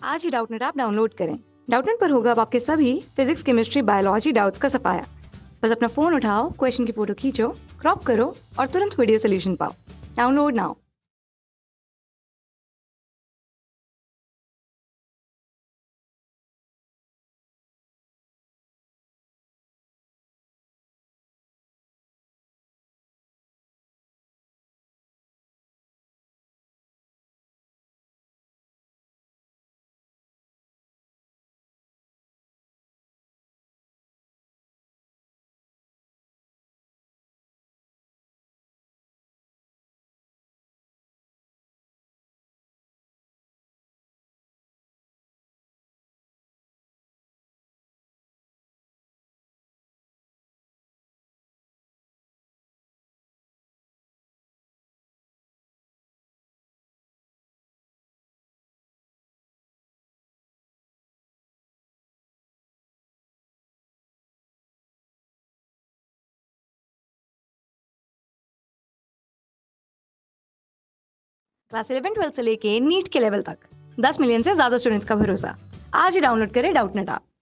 आज ही Doubtnut app download करें। डाउटनेट पर होगा अब आपके सभी फिजिक्स, केमिस्ट्री, बायोलॉजी डाउट्स का सफाया। बस अपना फोन उठाओ, क्वेश्चन की फोटो खींचो, क्रॉप करो और तुरंत वीडियो सोल्यूशन पाओ। Download now. क्लास 11-12 से लेके नीट के लेवल तक 10 मिलियन से ज्यादा स्टूडेंट्स का भरोसा। आज ही डाउनलोड करें डाउटनेट ऐप।